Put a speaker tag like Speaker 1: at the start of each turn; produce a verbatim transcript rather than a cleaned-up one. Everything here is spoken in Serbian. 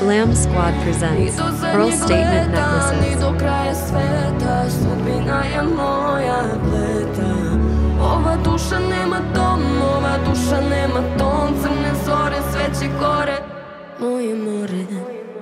Speaker 1: Glam Squad presents Pearl Statement Necklaces.
Speaker 2: Do kraja sveta, sudbina je moja pleta. Ova duša nema dom, ova duša nema ton. Crne zore, sveće gore, moje more.